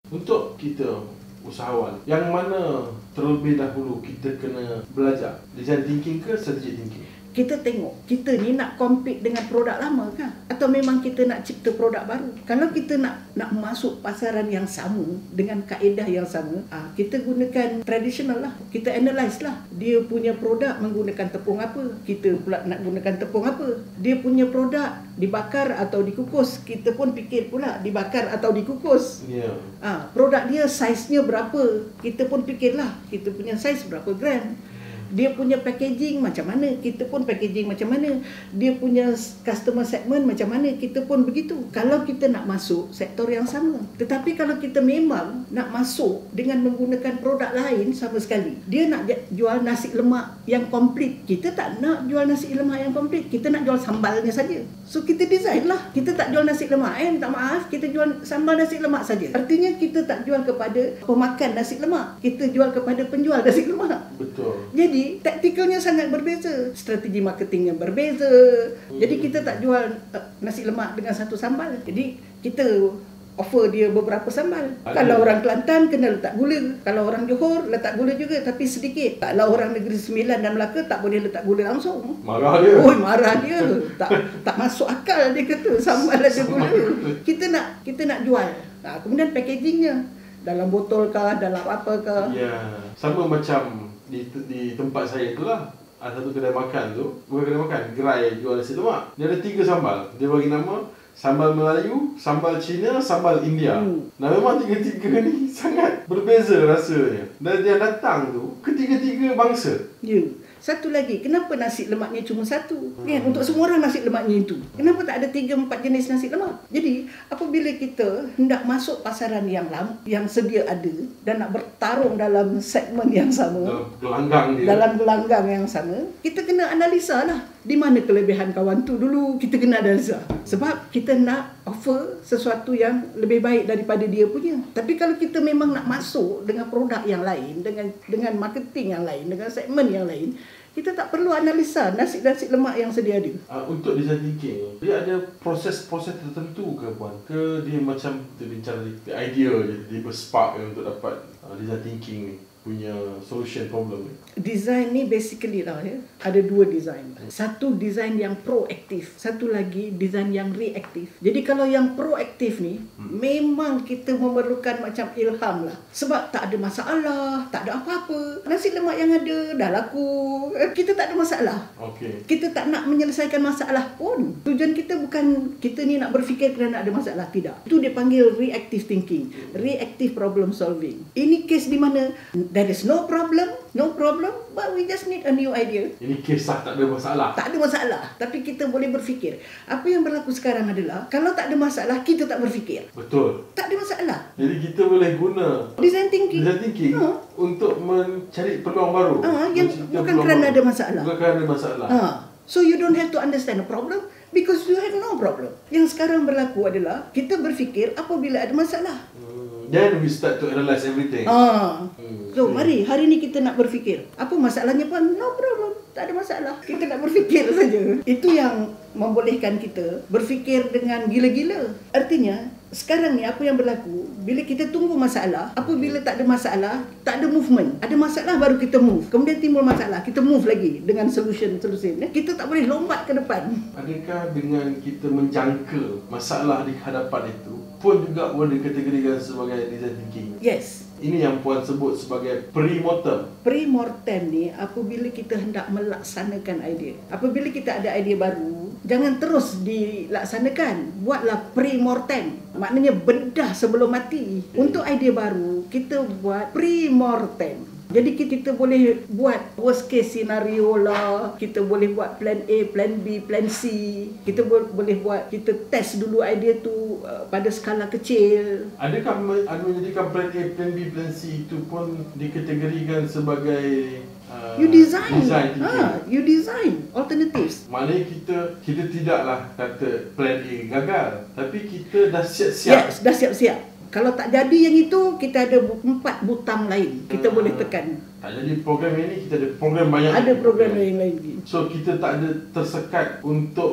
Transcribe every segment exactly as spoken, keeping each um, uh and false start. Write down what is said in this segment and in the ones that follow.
Untuk kita usahawan, yang mana terlebih dahulu kita kena belajar? Design thinking ke strategic thinking? Kita tengok, kita ni nak compete dengan produk lama kan? Atau memang kita nak cipta produk baru? Kalau kita nak nak masuk pasaran yang sama, dengan kaedah yang sama, ah, kita gunakan tradisional lah. Kita analyse lah. Dia punya produk menggunakan tepung apa? Kita pula nak gunakan tepung apa? Dia punya produk dibakar atau dikukus? Kita pun fikir pula dibakar atau dikukus. Ya. Yeah. Ah, produk dia saiznya berapa? Kita pun fikirlah, kita punya saiz berapa gram? Dia punya packaging macam mana, kita pun packaging macam mana. Dia punya customer segment macam mana, kita pun begitu. Kalau kita nak masuk sektor yang sama. Tetapi kalau kita memang nak masuk dengan menggunakan produk lain sama sekali, dia nak jual nasi lemak yang komplit, kita tak nak jual nasi lemak yang komplit, kita nak jual sambalnya saja. So kita design lah, kita tak jual nasi lemak, eh tak maaf, kita jual sambal nasi lemak saja. Artinya kita tak jual kepada pemakan nasi lemak, kita jual kepada penjual nasi lemak. Betul. Jadi taktikalnya sangat berbeza, strategi marketingnya berbeza. Hmm. Jadi kita tak jual uh, nasi lemak dengan satu sambal. Jadi kita offer dia beberapa sambal. Ada. Kalau orang Kelantan kena letak gula, kalau orang Johor letak gula juga tapi sedikit. Kalau orang Negeri Sembilan dan Melaka tak boleh letak gula langsung. Marah dia. Oh, marah dia. tak tak masuk akal dia kata sambal ada gula. Kita nak kita nak jual. Nah, kemudian packagingnya dalam botol kah, dalam apa kah? Ya, sama macam di di tempat saya itulah. Ada satu kedai makan tu, bukan kedai makan, gerai jual nasi lemak. Dia ada tiga sambal. Dia bagi nama sambal Melayu, sambal Cina, sambal India. Hmm. Nah, memang tiga-tiga ni sangat berbeza rasanya. Dan dia datang tu ketiga-tiga bangsa. Ya. Satu lagi, kenapa nasi lemaknya cuma satu? Hmm. Kan, untuk semua orang nasi lemaknya itu. Kenapa tak ada tiga empat jenis nasi lemak? Jadi, apabila kita hendak masuk pasaran yang lama, yang sedia ada dan nak bertarung dalam segmen yang sama, dalam gelanggang dia, dalam gelanggang yang sama, kita kena analisa lah. Di mana kelebihan kawan tu dulu, kita kena analisa. Sebab kita nak offer sesuatu yang lebih baik daripada dia punya. Tapi kalau kita memang nak masuk dengan produk yang lain, dengan dengan marketing yang lain, dengan segmen yang lain, kita tak perlu analisa nasi-nasi lemak yang sedia ada. Uh, untuk design thinking, dia ada proses-proses tertentu ke puan? Ke dia macam kita bincang idea je, dia berspark untuk dapat uh, design thinking ni punya solution problem ni? Design ni basically lah ya, ada dua design. Satu design yang proaktif, satu lagi design yang reaktif. Jadi kalau yang proaktif ni hmm. memang kita memerlukan macam ilham lah. Sebab tak ada masalah, tak ada apa-apa. Nasi lemak yang ada dah laku, kita tak ada masalah. Okay. Kita tak nak menyelesaikan masalah pun. Tujuan kita bukan kita ni nak berfikir kerana ada masalah, tidak. Itu dia panggil reactive thinking, reactive problem solving. Ini case di mana there is no problem, no problem, but we just need a new idea. Ini kisah tak ada masalah. Tak ada masalah, tapi kita boleh berfikir. Apa yang berlaku sekarang adalah, kalau tak ada masalah, kita tak berfikir. Betul. Tak ada masalah. Jadi kita boleh guna design thinking, design thinking ha. untuk mencari peluang baru. Ha, yang bukan kerana baru. ada masalah. Bukan kerana ada masalah. Ha. So you don't have to understand the problem because you have no problem. Yang sekarang berlaku adalah, kita berfikir apabila ada masalah. Hmm. Then we start to analyse everything. Ah. Hmm. So, mari hari ni kita nak berfikir. Apa masalahnya pun? No problem. Tak ada masalah. Kita nak berfikir saja. Itu yang membolehkan kita berfikir dengan gila-gila. Artinya, sekarang ni apa yang berlaku, bila kita tunggu masalah, apabila tak ada masalah, tak ada movement. Ada masalah baru kita move. Kemudian timbul masalah, kita move lagi dengan solution-solution. Kita tak boleh lompat ke depan. Adakah dengan kita menjangka masalah di hadapan itu pun juga boleh dikategorikan sebagai design thinking? Yes. Ini yang puan sebut sebagai pre-mortem. Pre-mortem ni apabila kita hendak melaksanakan idea. Apabila kita ada idea baru, jangan terus dilaksanakan. Buatlah pre-mortem. Maknanya bedah sebelum mati. Untuk idea baru, kita buat pre-mortem. Jadi kita boleh buat worst case scenario lah. Kita boleh buat plan A, plan B, plan C. Kita boleh buat, kita test dulu idea tu uh, pada skala kecil. Adakah ada menjadikan plan A, plan B, plan C itu pun dikategorikan sebagai uh, you design, design ha, you design alternatives. Maknanya kita kita tidaklah kata plan A gagal, tapi kita dah siap-siap. Yes, dah siap-siap. Kalau tak jadi yang itu, kita ada empat butang lain. Kita hmm. boleh tekan. Tak jadi program ini, kita ada program banyak. Ada program lain lagi. So kita tak ada tersekat untuk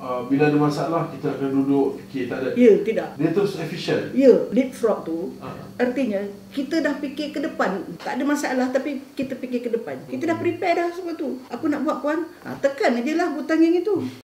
uh, bila ada masalah kita akan duduk fikir, tak ada. Ya, tidak. Dia terus efisien. Ya, leapfrog tu Ah. artinya kita dah fikir ke depan. Tak ada masalah tapi kita fikir ke depan. Kita dah prepare dah semua tu. Apa nak buat puan? Ha, tekan aje lah butang yang itu.